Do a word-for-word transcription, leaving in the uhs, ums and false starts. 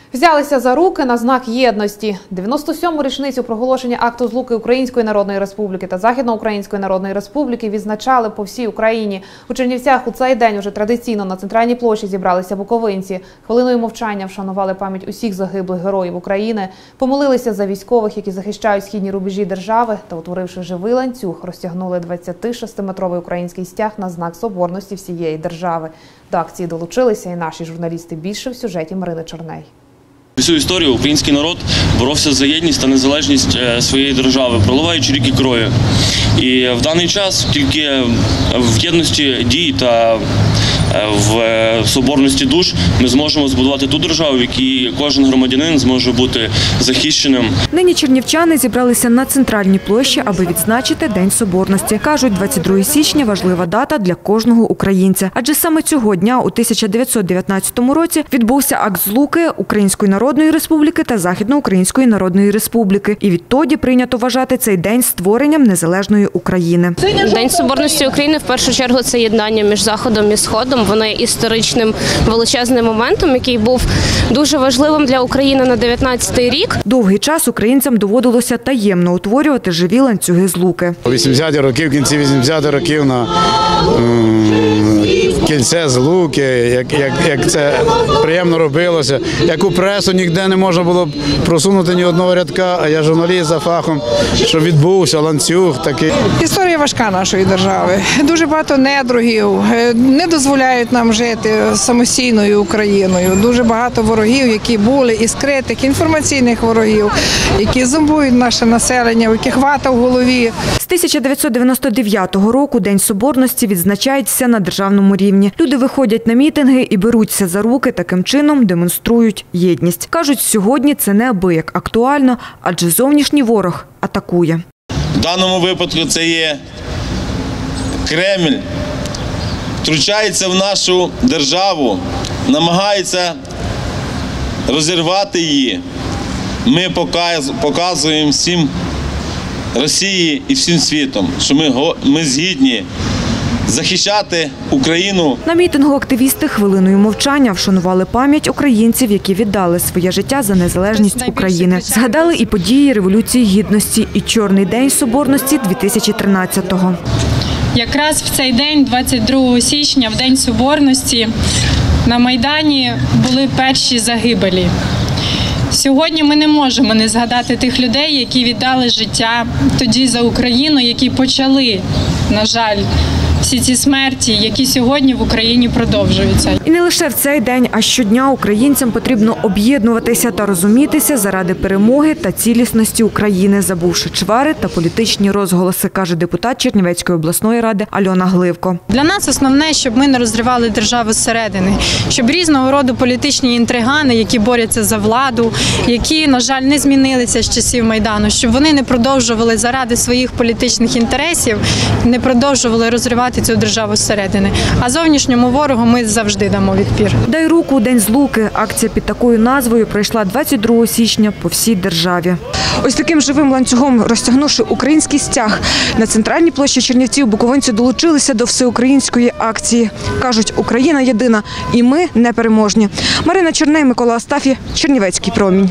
Взялися за руки на знак єдності. дев'яносто сьому річницю проголошення акту злуки Української Народної Республіки та Західноукраїнської Народної Республіки відзначали по всій Україні. У Чернівцях у цей день уже традиційно на центральній площі зібралися буковинці. Хвилиною мовчання вшанували пам'ять усіх загиблих героїв України, помолилися за військових, які захищають східні рубежі держави, та, утворивши живий ланцюг, розтягнули двадцятишестиметровий український стяг на знак соборності всієї держави. До акції долучилися і наші журналісти. Більше в сюжеті Марини Чорней. Всю історію український народ боровся за єдність та незалежність своєї держави, проливаючи ріки крові. І в даний час тільки в єдності дій та в соборності душ ми зможемо збудувати ту державу, в якій кожен громадянин зможе бути захищеним. Нині чернівчани зібралися на центральній площі, аби відзначити День Соборності. Кажуть, двадцять друге січня – важлива дата для кожного українця. Адже саме цього дня у тисяча дев'ятсот дев'ятнадцятому році відбувся акт злуки Української Народної Республіки та Західноукраїнської Народної Республіки. І відтоді прийнято вважати цей день створенням незалежної України. День Соборності України, в першу чергу, це єднання між Заходом і Сходом. Воно є історичним величезним моментом, який був дуже важливим для України на дев'ятнадцятий рік. Довгий час українцям доводилося таємно утворювати живі ланцюги злуки. вісімдесяті років, в кінці вісімдесятих років на кільце злуки, як, як, як це приємно робилося. Яку пресу ніде не можна було просунути ні одного рядка, а я журналіст за фахом, що відбувся ланцюг такий. Історія важка нашої держави. Дуже багато недругів, не дозволяють нам жити самостійною Україною. Дуже багато ворогів, які були, і скритих, інформаційних ворогів, які зомбують наше населення, у яких вата в голові. З тисяча дев'ятсот дев'яносто дев'ятого року День Соборності відзначається на державному рівні. Люди виходять на мітинги і беруться за руки, таким чином демонструють єдність. Кажуть, сьогодні це неабияк актуально, адже зовнішній ворог атакує. В даному випадку це є Кремль, втручається в нашу державу, намагається розірвати її. Ми показуємо всім Росії і всім світом, що ми, ми згідні захищати Україну. На мітингу активісти хвилиною мовчання вшанували пам'ять українців, які віддали своє життя за незалежність України. Згадали і події Революції Гідності, і Чорний день Соборності дві тисячі тринадцятого. Якраз в цей день, двадцять другого січня, в День Соборності, на Майдані були перші загибелі. Сьогодні ми не можемо не згадати тих людей, які віддали життя тоді за Україну, які почали, на жаль, всі ці смерті, які сьогодні в Україні продовжуються. І не лише в цей день, а щодня українцям потрібно об'єднуватися та розумітися заради перемоги та цілісності України, забувши чвари та політичні розголоси, каже депутат Чернівецької обласної ради Альона Гливко. Для нас основне, щоб ми не розривали державу зсередини, щоб різного роду політичні інтригани, які борються за владу, які, на жаль, не змінилися з часів Майдану, щоб вони не продовжували заради своїх політичних інтересів, не продовжували розривати цю державу зсередини. А зовнішньому ворогу ми завжди дамо відпір. «Дай руку. День злуки». Акція під такою назвою пройшла двадцять другого січня по всій державі. Ось таким живим ланцюгом, розтягнувши український стяг, на центральній площі Чернівців буковинці долучилися до всеукраїнської акції. Кажуть, Україна єдина і ми непереможні. Марина Чорней, Микола Астафій, Чернівецький промінь.